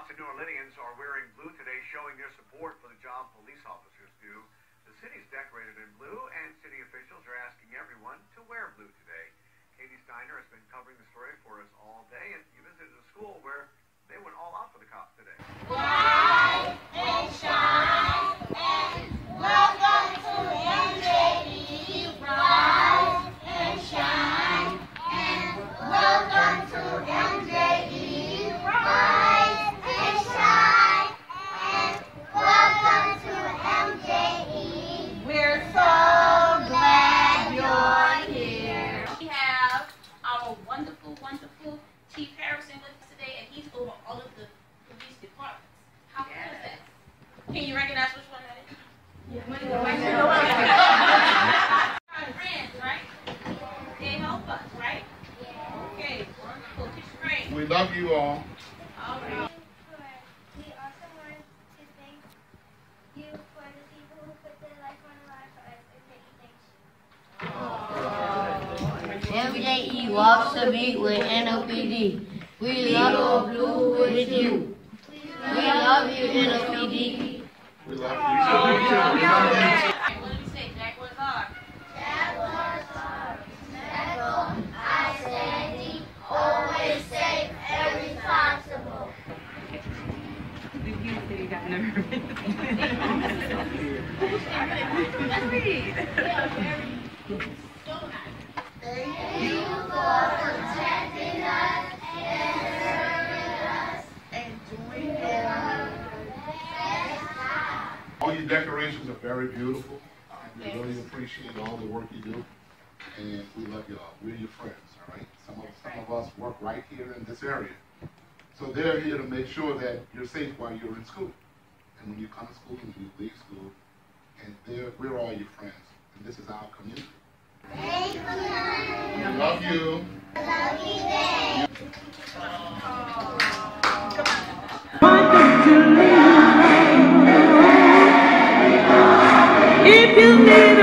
New Orleanians are wearing blue today, showing their support for the job police officers do. The city's decorated in blue, and city officials are asking everyone to wear blue today. Katie Steiner has been covering the story for us all day, and you visited a school where they went all out for the cops today. Rise and shine, and welcome to MJE. Rise and shine, and welcome to MJE. Rise and shine, and welcome to MJE. We're so glad you're here. We have our wonderful, wonderful Chief Harrison with us today, and he's over all of the police departments. How cool is that? Can you recognize which one that is? Our friends, right? They help us, right? Okay, wonderful. Kiss your brain. We love you all. All right. We also want to thank you for the people who put their life on the line for us. MJE walks the beat with NOPD. We love blue with you. We love you, NOPD. We love you. What did we say? Jaguars are. Jaguars are metal, outstanding, always safe and responsible. Thank you for protecting us and serving us and doing it. All your decorations are very beautiful. We really appreciate all the work you do. And we love you all. We're your friends, all right? Some of us work right here in this area. So they're here to make sure that you're safe while you're in school. And when you come to school and you leave school, and we're all your friends. And this is our community. Thank you. We love you. Love you, Dad. If you need